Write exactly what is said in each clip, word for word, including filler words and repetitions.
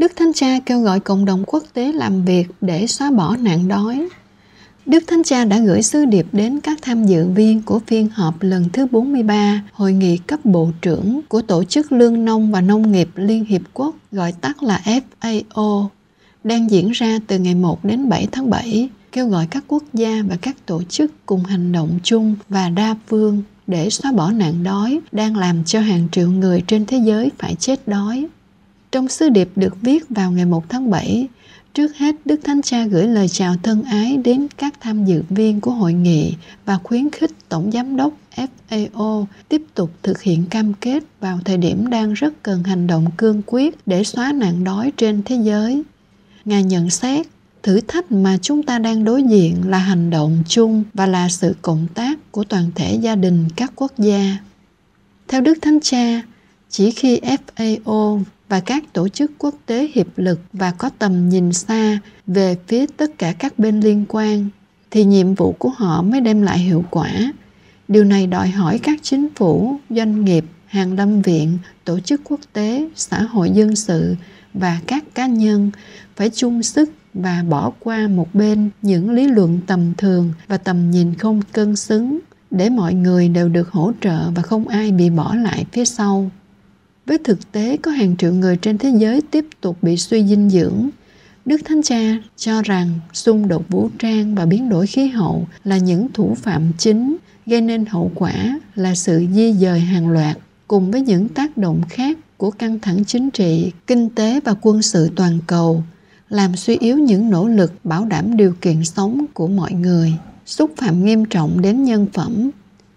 Đức Thánh Cha kêu gọi cộng đồng quốc tế làm việc để xóa bỏ nạn đói. Đức Thánh Cha đã gửi sứ điệp đến các tham dự viên của phiên họp lần thứ bốn mươi ba Hội nghị cấp bộ trưởng của Tổ chức Lương nông và Nông nghiệp Liên Hiệp Quốc, gọi tắt là F A O, đang diễn ra từ ngày một đến bảy tháng bảy, kêu gọi các quốc gia và các tổ chức cùng hành động chung và đa phương để xóa bỏ nạn đói đang làm cho hàng triệu người trên thế giới phải chết đói. Trong sứ điệp được viết vào ngày một tháng bảy, trước hết Đức Thánh Cha gửi lời chào thân ái đến các tham dự viên của hội nghị và khuyến khích Tổng Giám đốc F A O tiếp tục thực hiện cam kết vào thời điểm đang rất cần hành động cương quyết để xóa nạn đói trên thế giới. Ngài nhận xét, thử thách mà chúng ta đang đối diện là hành động chung và là sự cộng tác của toàn thể gia đình các quốc gia. Theo Đức Thánh Cha, chỉ khi F A O và các tổ chức quốc tế hiệp lực và có tầm nhìn xa về phía tất cả các bên liên quan, thì nhiệm vụ của họ mới đem lại hiệu quả. Điều này đòi hỏi các chính phủ, doanh nghiệp, hàn lâm viện, tổ chức quốc tế, xã hội dân sự và các cá nhân phải chung sức và bỏ qua một bên những lý luận tầm thường và tầm nhìn không cân xứng, để mọi người đều được hỗ trợ và không ai bị bỏ lại phía sau. Với thực tế có hàng triệu người trên thế giới tiếp tục bị suy dinh dưỡng, Đức Thánh Cha cho rằng xung đột vũ trang và biến đổi khí hậu là những thủ phạm chính, gây nên hậu quả là sự di dời hàng loạt, cùng với những tác động khác của căng thẳng chính trị, kinh tế và quân sự toàn cầu, làm suy yếu những nỗ lực bảo đảm điều kiện sống của mọi người, xúc phạm nghiêm trọng đến nhân phẩm.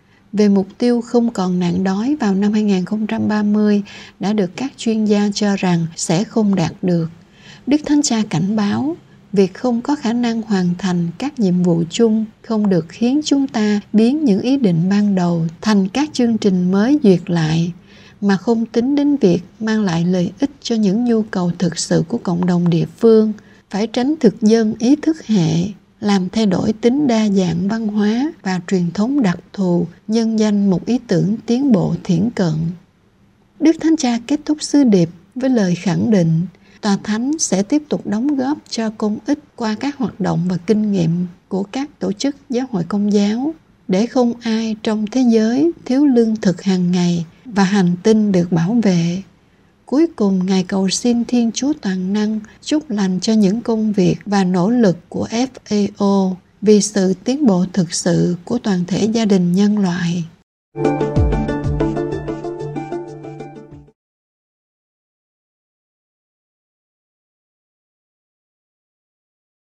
Về mục tiêu không còn nạn đói vào năm hai nghìn không trăm ba mươi đã được các chuyên gia cho rằng sẽ không đạt được. Đức Thánh Cha cảnh báo, việc không có khả năng hoàn thành các nhiệm vụ chung không được khiến chúng ta biến những ý định ban đầu thành các chương trình mới duyệt lại, mà không tính đến việc mang lại lợi ích cho những nhu cầu thực sự của cộng đồng địa phương, phải tránh thực dân ý thức hệ, làm thay đổi tính đa dạng văn hóa và truyền thống đặc thù, nhân danh một ý tưởng tiến bộ thiển cận. Đức Thánh Cha kết thúc sứ điệp với lời khẳng định Tòa Thánh sẽ tiếp tục đóng góp cho công ích qua các hoạt động và kinh nghiệm của các tổ chức giáo hội Công giáo, để không ai trong thế giới thiếu lương thực hàng ngày và hành tinh được bảo vệ. Cuối cùng, Ngài cầu xin Thiên Chúa Toàn Năng chúc lành cho những công việc và nỗ lực của F A O vì sự tiến bộ thực sự của toàn thể gia đình nhân loại.